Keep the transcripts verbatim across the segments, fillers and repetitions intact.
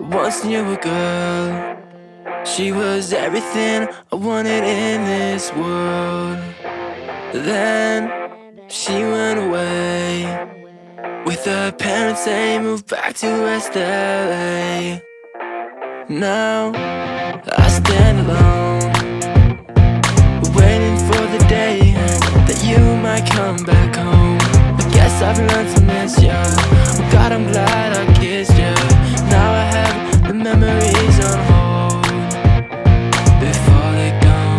once knew a girl. She was everything I wanted in this world. Then she went away. With her parents they moved back to West L A. Now I stand alone, waiting for the day that you might come back home. I guess I've learned to miss ya. Oh God, I'm glad I kissed ya. Now I have the memories on hold before they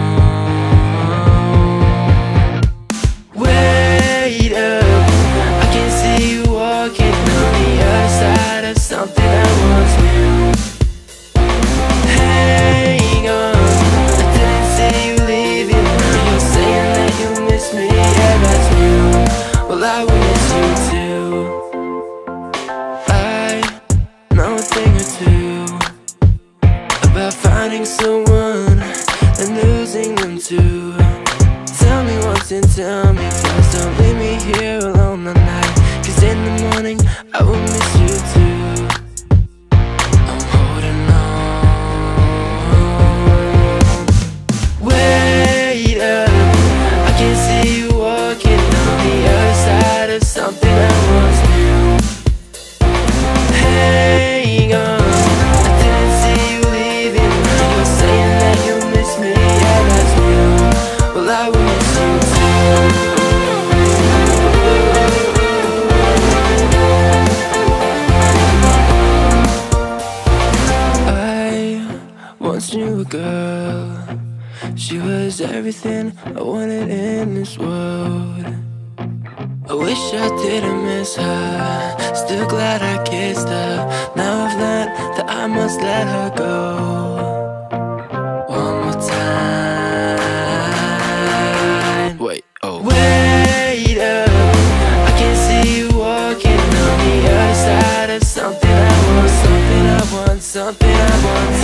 gone. Wait up, I can see you walking on the other side of something I once knew. Hang on, I didn't see you leaving. Now you're saying that you miss me, yeah that's new. Well I will miss you too. I know a thing or two about finding someone and losing them too. Tell me once and tell me twice, don't leave me here alone the night. Cause in the morning I will miss you too. I'm holding on. Wait up, I can see you walking on the other side of something I once knew. Hang on, I didn't see you leaving. Now you're saying that you miss me, yeah that's new. Well I will miss you too. I once knew a girl. She was everything I wanted in this world. I wish I didn't miss her. Still glad I kissed her. Now I've learned that I must let her go. One more time. Wait, oh. Wait up, I can see you walking on the other side of something I want, something I want, something I want.